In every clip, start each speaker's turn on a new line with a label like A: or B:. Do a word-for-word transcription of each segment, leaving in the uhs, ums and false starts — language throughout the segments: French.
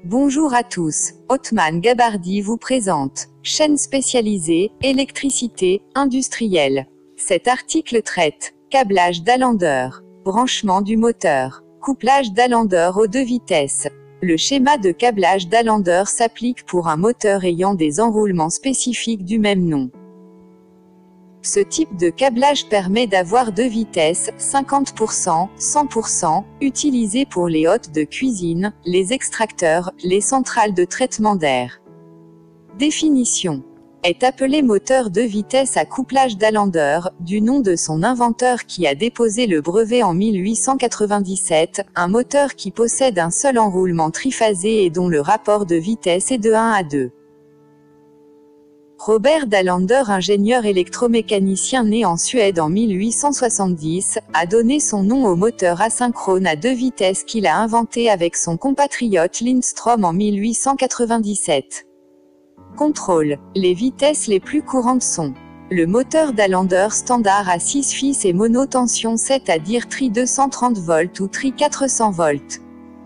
A: Bonjour à tous, Othman Gabardi vous présente, chaîne spécialisée, électricité, industrielle. Cet article traite, câblage d'Allender, branchement du moteur, couplage d'Allender aux deux vitesses. Le schéma de câblage d'Allender s'applique pour un moteur ayant des enroulements spécifiques du même nom. Ce type de câblage permet d'avoir deux vitesses, cinquante pour cent, cent pour cent, utilisées pour les hôtes de cuisine, les extracteurs, les centrales de traitement d'air. Définition. Est appelé moteur deux vitesses à couplage d'Allender, du nom de son inventeur qui a déposé le brevet en mille huit cent quatre-vingt-dix-sept, un moteur qui possède un seul enroulement triphasé et dont le rapport de vitesse est de un à deux. Robert d'Allender, ingénieur électromécanicien né en Suède en mille huit cent soixante-dix, a donné son nom au moteur asynchrone à deux vitesses qu'il a inventé avec son compatriote Lindström en mille huit cent quatre-vingt-dix-sept. Contrôle. Les vitesses les plus courantes sont le moteur d'Allender standard à six fils et monotension, c'est-à-dire tri deux cent trente volts ou tri quatre cents volts.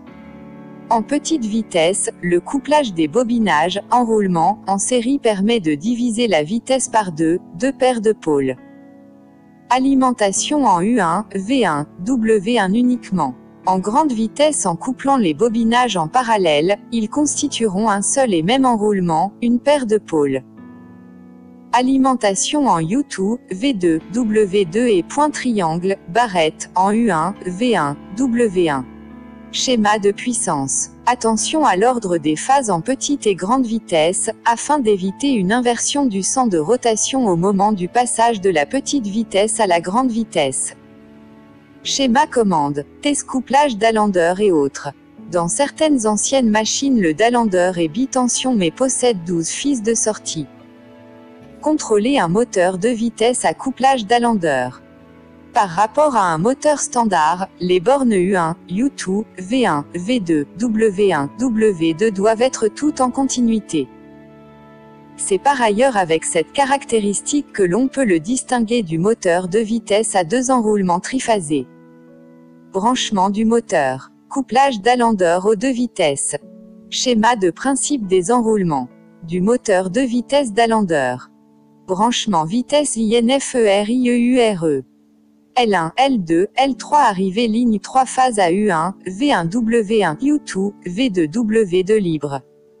A: En petite vitesse, le couplage des bobinages, enroulement, en série permet de diviser la vitesse par deux, deux paires de pôles. Alimentation en U un, V un, W un uniquement. En grande vitesse, en couplant les bobinages en parallèle, ils constitueront un seul et même enroulement, une paire de pôles. Alimentation en U deux, V deux, W deux et point triangle, barrette, en U un, V un, W un. Schéma de puissance. Attention à l'ordre des phases en petite et grande vitesse, afin d'éviter une inversion du sens de rotation au moment du passage de la petite vitesse à la grande vitesse. Schéma commande, test couplage d'Allender et autres. Dans certaines anciennes machines, le d'Allender est bitension mais possède douze fils de sortie. Contrôler un moteur de vitesse à couplage d'Allender. Par rapport à un moteur standard, les bornes U un, U deux, V un, V deux, W un, W deux doivent être toutes en continuité. C'est par ailleurs avec cette caractéristique que l'on peut le distinguer du moteur de vitesse à deux enroulements triphasés. Branchement du moteur. Couplage d'Allender aux deux vitesses. Schéma de principe des enroulements. Du moteur de vitesse d'Allender. Branchement vitesse I N F E R I E U R E. L un, L deux, L trois arrivée ligne trois phases à U un, V un W un, U deux, V deux W deux libre.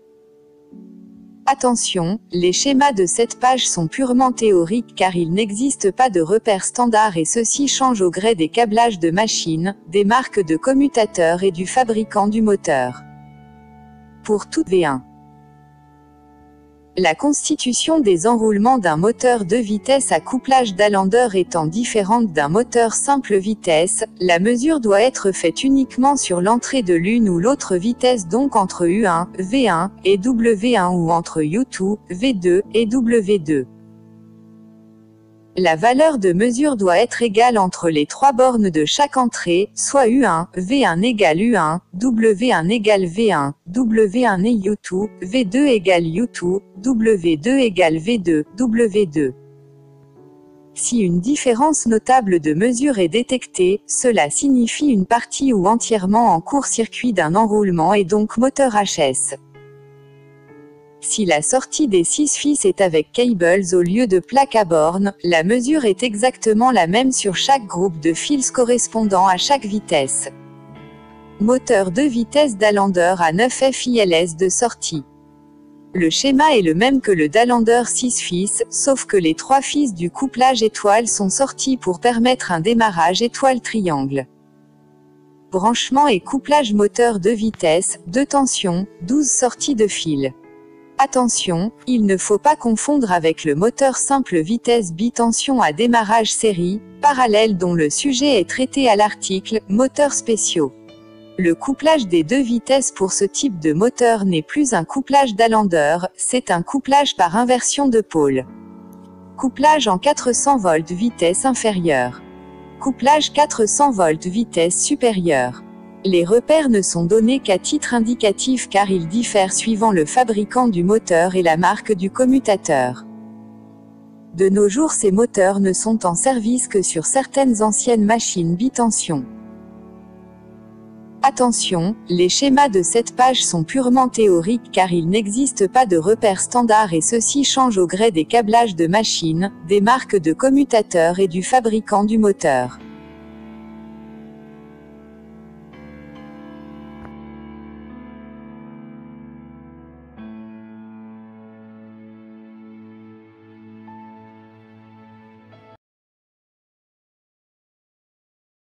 A: Attention, les schémas de cette page sont purement théoriques car il n'existe pas de repères standards et ceux-ci changent au gré des câblages de machines, des marques de commutateurs et du fabricant du moteur. Pour tout V un. La constitution des enroulements d'un moteur de vitesse à couplage d'Allender étant différente d'un moteur simple vitesse, la mesure doit être faite uniquement sur l'entrée de l'une ou l'autre vitesse, donc entre U un, V un, et W un ou entre U deux, V deux, et W deux. La valeur de mesure doit être égale entre les trois bornes de chaque entrée, soit U un, V un égale U un, W un égale V un, W un et U deux, V deux égale U deux, W deux égale V deux, W deux. Si une différence notable de mesure est détectée, cela signifie une partie ou entièrement en court-circuit d'un enroulement et donc moteur H S. Si la sortie des six fils est avec cables au lieu de plaques à bornes, la mesure est exactement la même sur chaque groupe de fils correspondant à chaque vitesse. Moteur deux vitesses d'Allender à neuf fils de sortie. Le schéma est le même que le d'Allender six fils, sauf que les trois fils du couplage étoile sont sortis pour permettre un démarrage étoile triangle. Branchement et couplage moteur deux vitesses, deux tensions, douze sorties de fil. Attention, il ne faut pas confondre avec le moteur simple vitesse bitension à démarrage série, parallèle dont le sujet est traité à l'article « Moteurs spéciaux ». Le couplage des deux vitesses pour ce type de moteur n'est plus un couplage d'Allender, c'est un couplage par inversion de pôle. Couplage en quatre cents volts vitesse inférieure. Couplage quatre cents volts vitesse supérieure. Les repères ne sont donnés qu'à titre indicatif car ils diffèrent suivant le fabricant du moteur et la marque du commutateur. De nos jours, ces moteurs ne sont en service que sur certaines anciennes machines bitension. Attention, les schémas de cette page sont purement théoriques car il n'existe pas de repères standards et ceux-ci changent au gré des câblages de machines, des marques de commutateurs et du fabricant du moteur.